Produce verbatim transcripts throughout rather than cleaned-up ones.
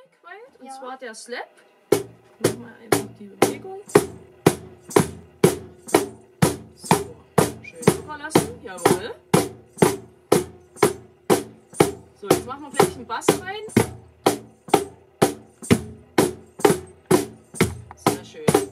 weit. Und Ja. zwar der Slap. Machen wir einfach die Bewegung. So, schön locker lassen. Jawohl. So, jetzt machen wir gleich einen Bass rein. Sehr schön.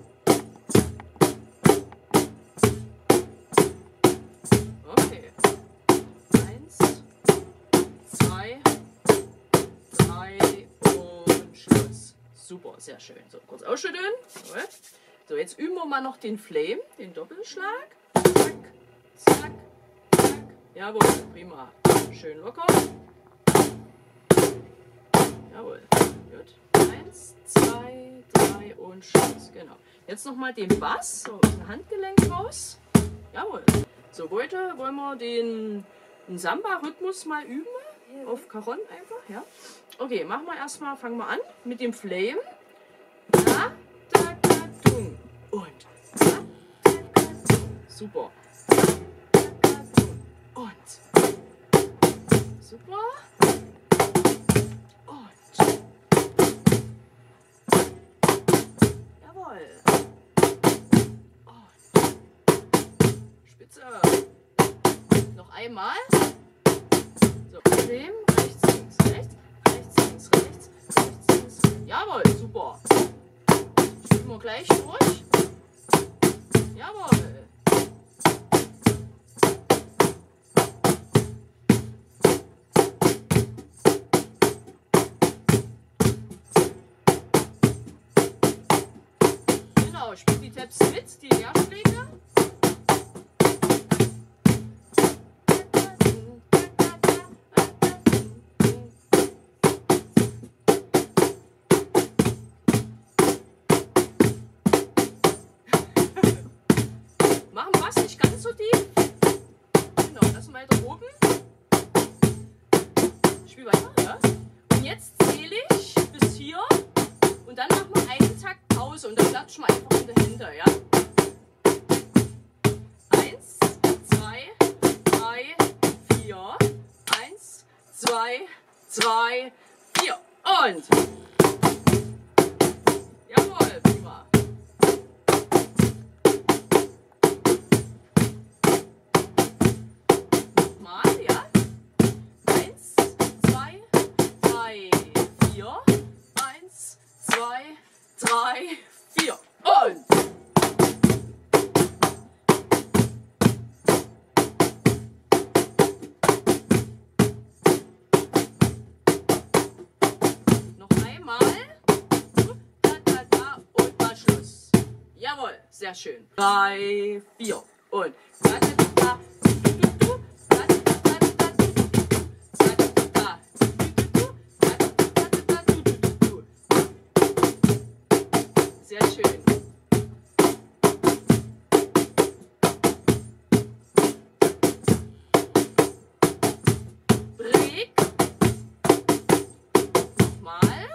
Okay. Eins, zwei, drei und Schluss. Super, sehr schön. So, kurz ausschütteln. Jawohl. So, jetzt üben wir mal noch den Flame, den Doppelschlag. Zack, zack, zack. Jawohl, prima. Schön locker. Jawohl. Gut. Eins, zwei, drei und Schluss. Genau. Jetzt nochmal den Bass. So, ein Handgelenk raus. Jawohl. So, heute wollen wir den, den Samba-Rhythmus mal üben. Ja. Auf Cajon einfach, ja. Okay, machen wir erstmal, fangen wir an mit dem Flame. Da, da, da, dung. Und da, da, da, dung. Super. Da, da, da, dung. Und super. Und jawohl. Und Spitze. Noch einmal. So, Flame, rechts, links, rechts, rechts, links, rechts, rechts, links, rechts. Jawohl, super. Spielen wir gleich durch. Jawohl. Genau, spielt die Taps mit, die Leerschläge. Machen Bass nicht ganz so tief. Genau, lassen wir weiter oben. Spiel weiter, ja? Und jetzt zähle ich bis hier und dann machen wir einen Takt Pause und dann klatschen wir einfach in die Hände, ja? Eins, zwei, drei, vier. Eins, zwei, drei, vier. Und jawohl, prima. Mal, ja? Eins, zwei, drei, vier. Eins, zwei, drei, vier. Und noch einmal. Da, da, da und mal Schluss. Jawohl, sehr schön. Drei, vier. Und da, da, da, da. Sehr schön. Break. Nochmal.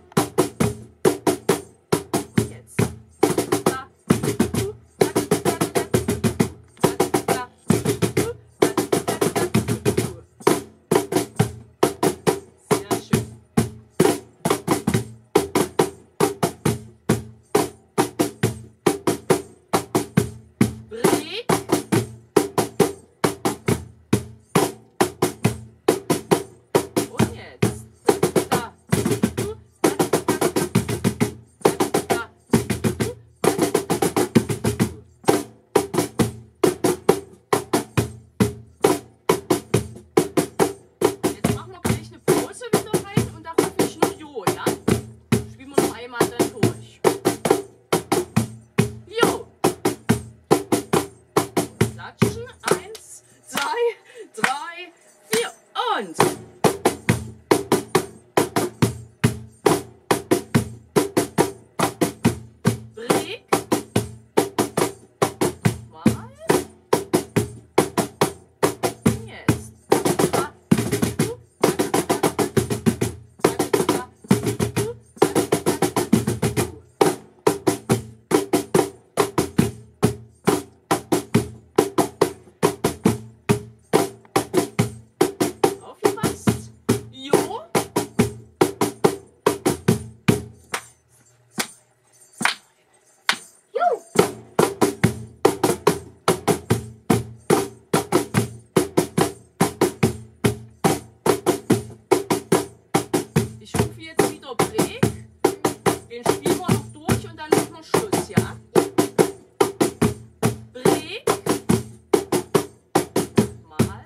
Und jetzt. Da. Du. Da, da, da, da. Da, da, da. Sehr schön. Ich rufe jetzt wieder Break. Den spielen wir noch durch und dann machen wir Schluss, ja? Break. Mal.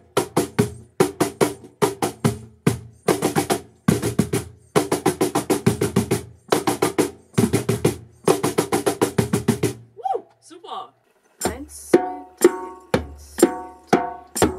Woo, super. Eins, zwei, drei, eins, zwei, drei.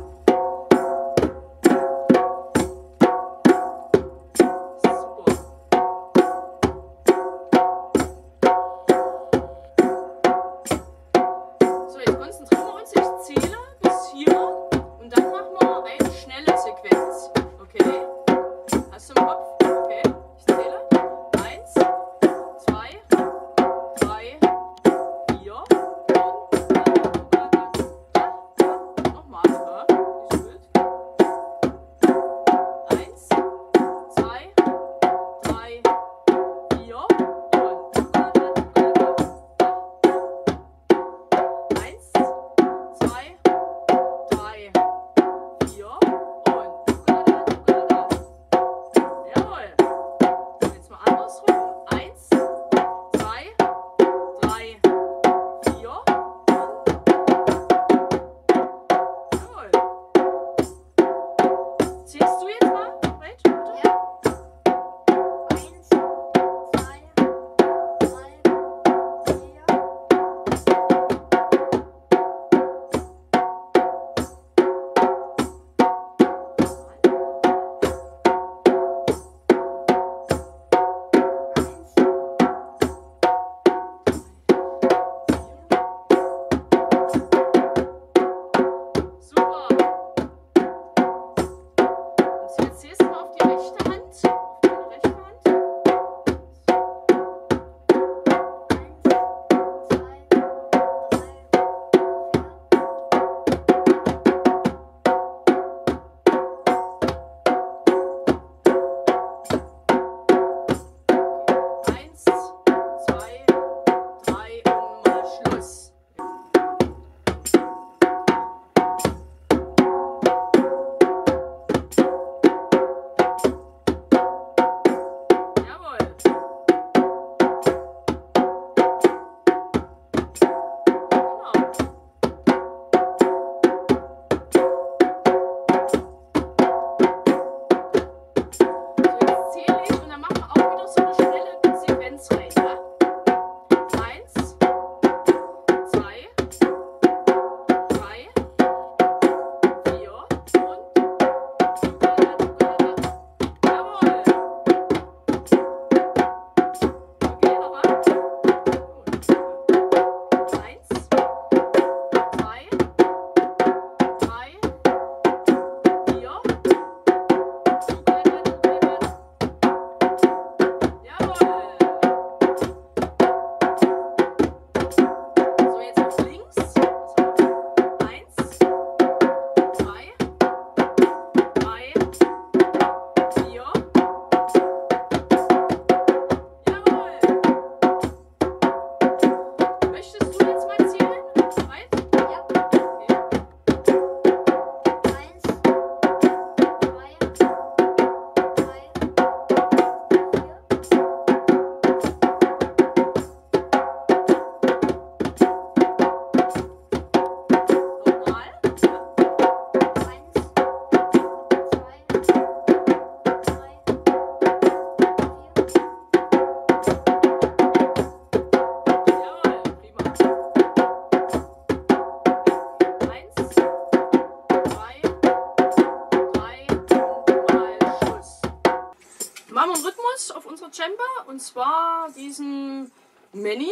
Chamber und zwar diesen Many.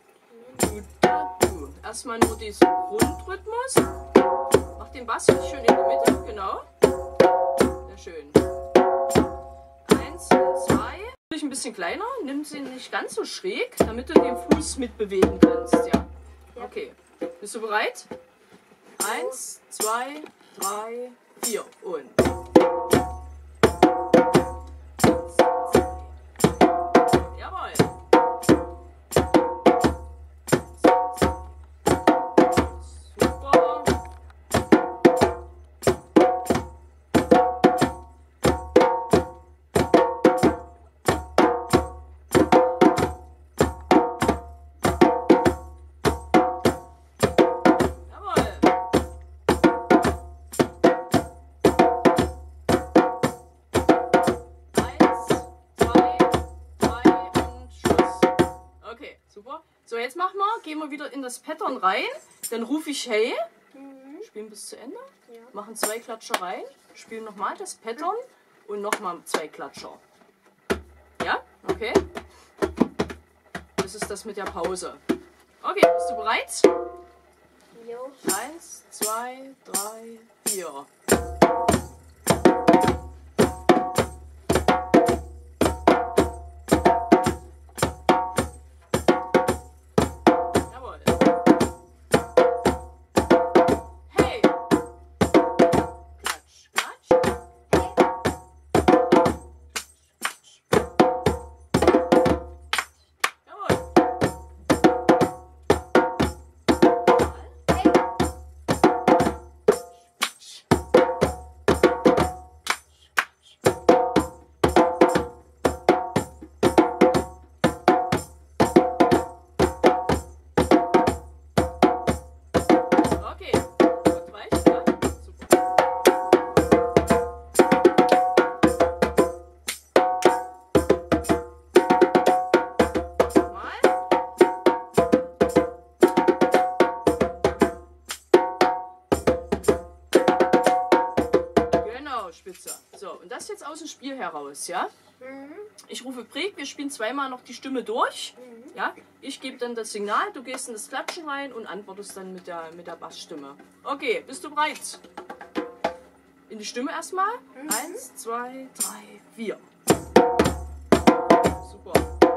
Erstmal nur diesen Grundrhythmus. Mach den Bass schön in die Mitte, genau. Sehr schön. Eins, zwei. Ein bisschen kleiner, nimm sie nicht ganz so schräg, damit du den Fuß mitbewegen kannst. Ja. Okay. Bist du bereit? Eins, zwei, drei, vier und. Jawohl. Super. Super. So, jetzt machen wir, gehen wir wieder in das Pattern rein. Dann rufe ich hey. Mhm. Spielen bis zu Ende. Ja. Machen zwei Klatscher rein. Spielen nochmal das Pattern. Und nochmal zwei Klatscher. Ja? Okay. Das ist das mit der Pause. Okay, bist du bereit? Jo. Eins, zwei, drei, vier. Jawohl. Hey. Klatsch, klatsch. Jawohl. Okay, gut, reicht, ja? Super. Mal. Genau, spitze. So, und das jetzt aus dem Spiel heraus, ja? Mhm. Ich rufe Break, wir spielen zweimal noch die Stimme durch. Mhm. Ja? Ich gebe dann das Signal, du gehst in das Klatschen rein und antwortest dann mit der, mit der Bassstimme. Okay, bist du bereit? In die Stimme erstmal. Mhm. Eins, zwei, drei, vier. Super.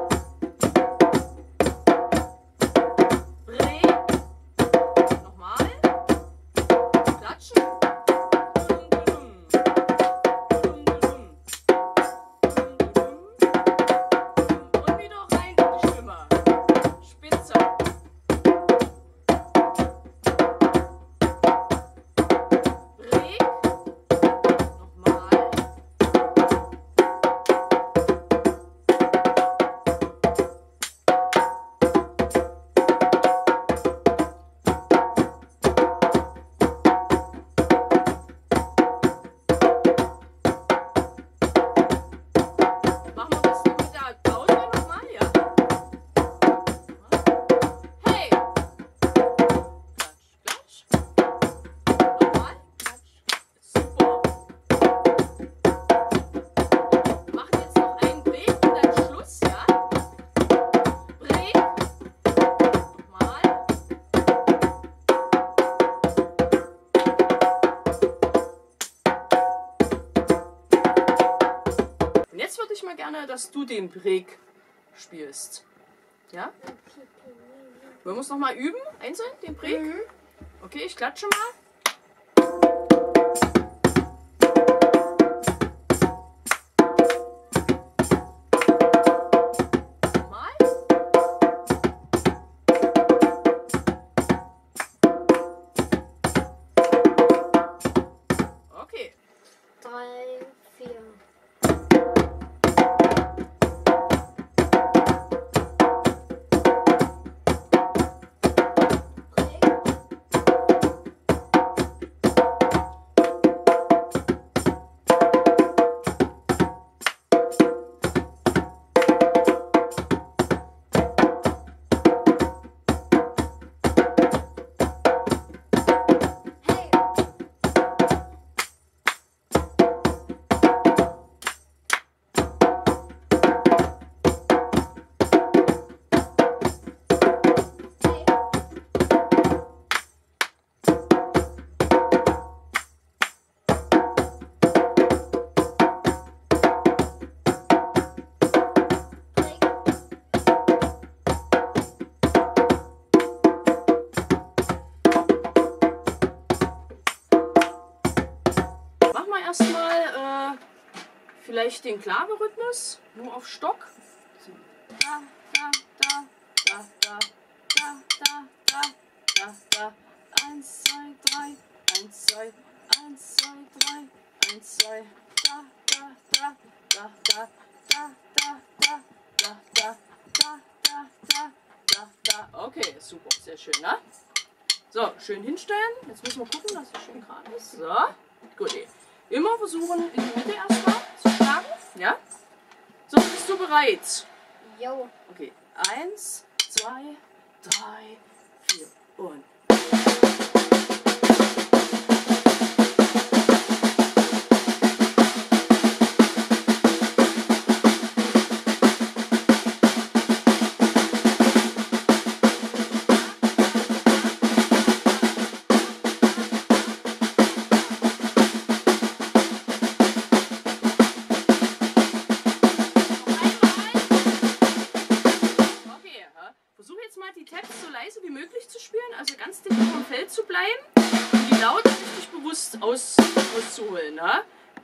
Break. Nochmal. Klatschen. Dum, dum, dum. Dum, dum. Und wieder rein in die Stimme. Spitze. Break. Nochmal. Machen wir das noch mit der Pause nochmal, ja? Hey! Klatsch, klatsch. Nochmal. Super. Machen jetzt noch einen Break und dann Schluss, ja? Break. Nochmal. Und jetzt würde ich mal gerne, dass du den Break spielst. Ja? Wollen wir es nochmal üben? Einzeln, den Break? Mhm. Okay, ich klatsche mal. Nochmal. Okay. Drei, vier. Hey. Hey. Break. Mach mal erstmal äh, vielleicht den Klaverrhythmus, nur auf Stock. So. Da, da, da, da, da, da, da, da, da, da. Eins, zwei, drei, eins, zwei, eins, zwei, drei, eins, zwei, da, da, da, da, da, da, da, da, da, da, da, da, da, da, da. Okay, super, sehr schön, ne? So, schön hinstellen. Jetzt müssen wir gucken, dass es schön gerade ist. So, gut. Immer versuchen, in die Mitte erstmal zu schlagen. Ja? So, bist du bereit? Jo. Okay, eins, zwei, drei, vier und. Versuche jetzt mal die Tabs so leise wie möglich zu spielen, also ganz dicht vom Feld zu bleiben und die Laute richtig bewusst aus, auszuholen. Ne?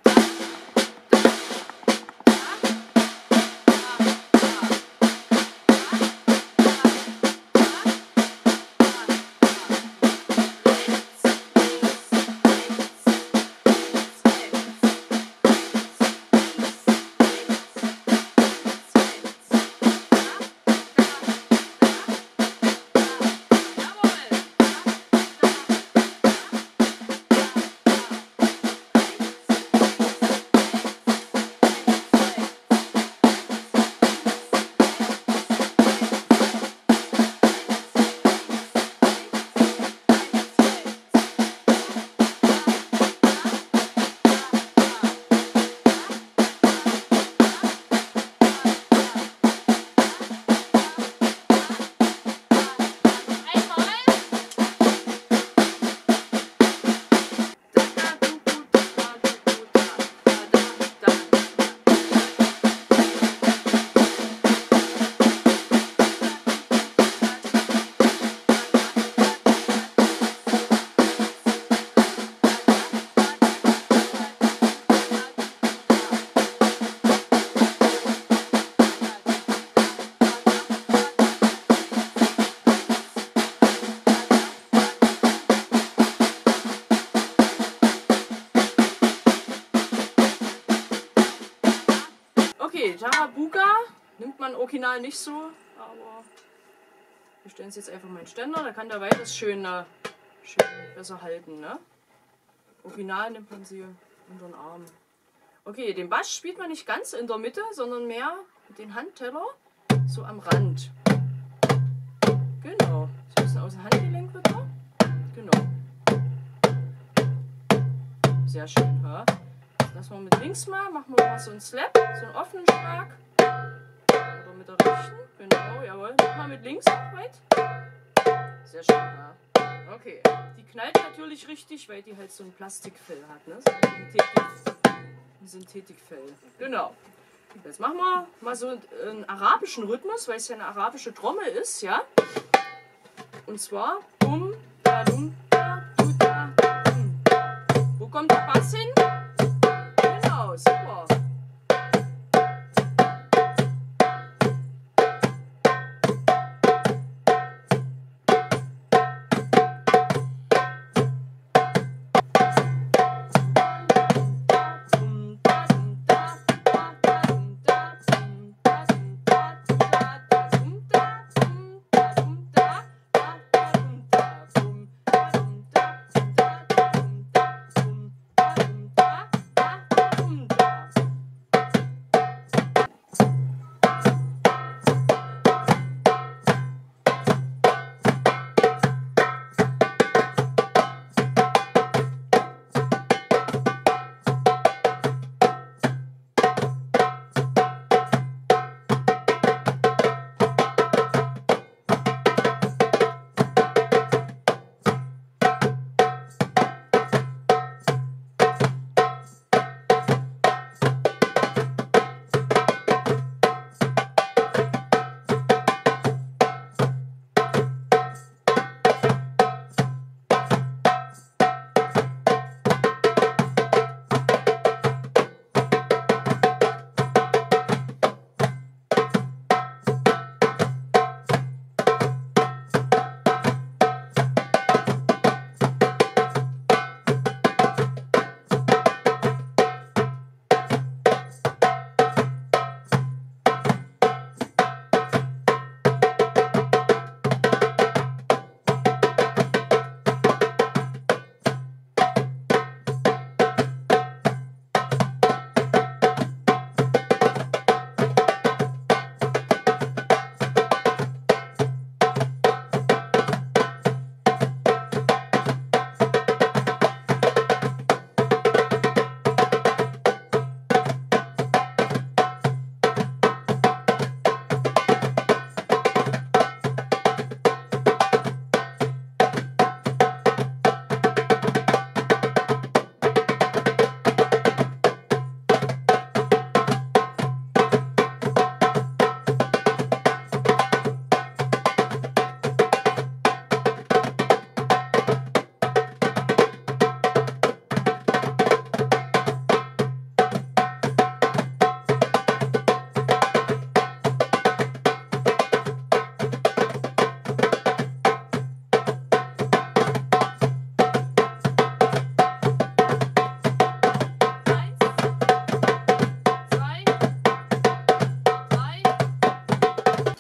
Okay, Tarabuka nimmt man original nicht so, aber wir stellen es jetzt einfach mal in den Ständer, da kann der weiteres schön, äh, schön besser halten. Ne? Original nimmt man sie unter den Arm. Okay, den Bass spielt man nicht ganz in der Mitte, sondern mehr mit den Handteller so am Rand. Genau, so ein bisschen aus dem Handgelenk wieder. Genau. Sehr schön, ha? Lassen wir mit links mal, machen wir mal so einen Slap, so einen offenen Schlag. Oder mit der rechten, genau, jawohl. Mach mal mit links auch weit. Sehr schön, ja. Okay, die knallt natürlich richtig, weil die halt so ein Plastikfell hat, ne? So ein Synthetik, ein Synthetikfell. Genau. Jetzt machen wir mal so einen arabischen Rhythmus, weil es ja eine arabische Trommel ist, ja? Und zwar bum, da, dum, da, du, da, dum. Wo kommt der Bass hin? Genau, super.